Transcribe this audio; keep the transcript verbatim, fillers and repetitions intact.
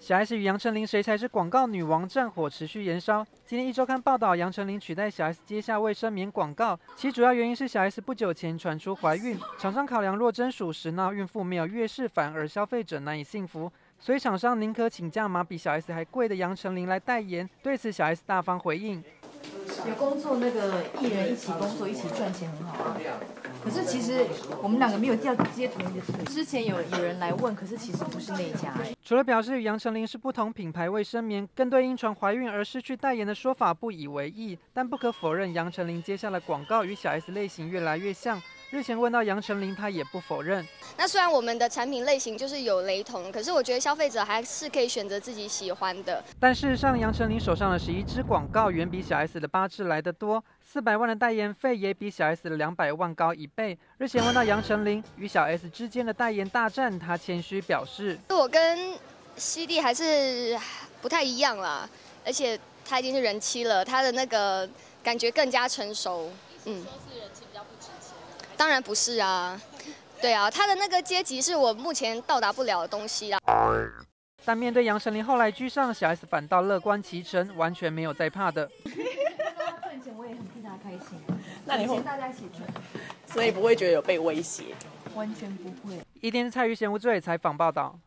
小 S 与杨丞琳谁才是广告女王战火持续延烧。今天一周刊报道，杨丞琳取代小 S 接下卫生棉广告，其主要原因是小 S 不久前传出怀孕，厂商考量若真属实，那孕妇没有月事，反而消费者难以信服，所以厂商宁可请价码比小 S 还贵的杨丞琳来代言。对此，小 S 大方回应。 有工作，那个艺人一起工作，一起赚钱很好啊。可是其实我们两个没有要接同一个事。之前有有人来问，可是其实不是那一家。 除了表示与杨丞琳是不同品牌卫生棉，更对因传怀孕而失去代言的说法不以为意。但不可否认，杨丞琳接下的广告与小 S 类型越来越像。 日前问到杨丞琳，她也不否认。 那虽然我们的产品类型就是有雷同，可是我觉得消费者还是可以选择自己喜欢的。 但事实上，杨丞琳手上的十一支广告远比小 S 的八支来得多，四百万的代言费也比小 S 的两百万高一倍。日前问到杨丞琳与小 S 之间的代言大战，她谦虚表示：“ 我跟西弟还是不太一样啦，而且他已经是人妻了，他的那个感觉更加成熟。嗯。” 当然不是啊，对啊，他的那个阶级是我目前到达不了的东西啦。 但面对杨丞琳后来居上，小 S 反倒乐观其成，完全没有在怕的。 他赚钱我也很替他开心， 那你会大家一起赚， 所以不会觉得有被威胁？ 完全不会。 一天蔡玉贤无罪采访报道。